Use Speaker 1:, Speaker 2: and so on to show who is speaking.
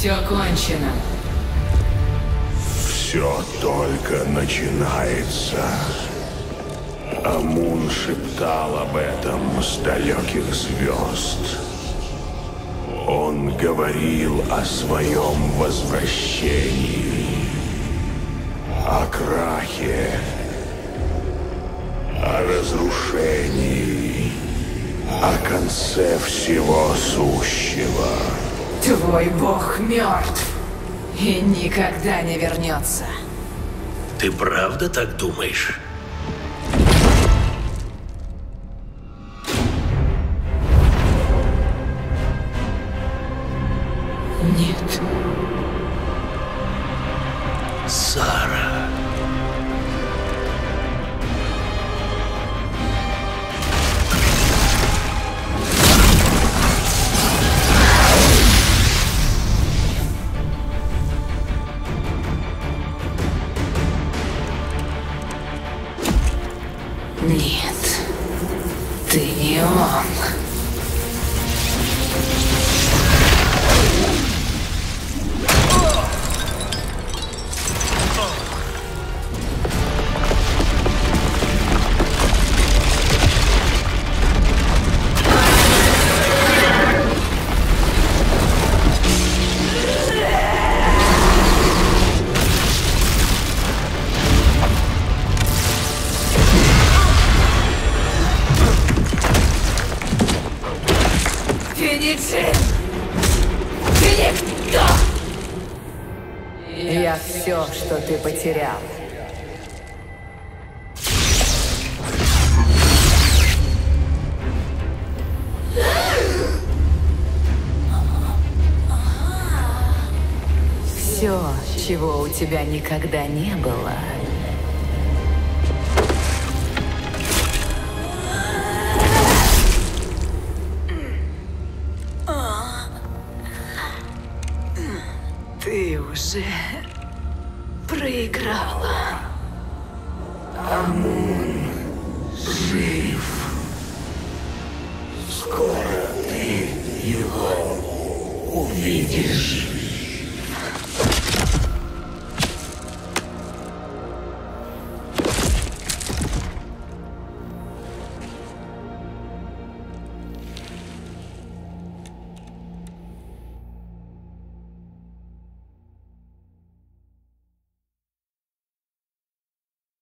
Speaker 1: Все кончено.
Speaker 2: Все только начинается. Амун шептал об этом с далеких звезд. Он говорил о своем возвращении, о крахе, о разрушении, о конце всего сущего.
Speaker 1: Твой бог мертв и никогда не вернется.
Speaker 3: Ты правда так думаешь?
Speaker 1: Нет.
Speaker 3: Сара.
Speaker 1: Нет. Ты не он. Фениксы! Ты никто! Я все, что ты потерял. Все, чего у тебя никогда не было. Ты уже проиграла.
Speaker 2: Амун жив. Скоро ты его увидишь.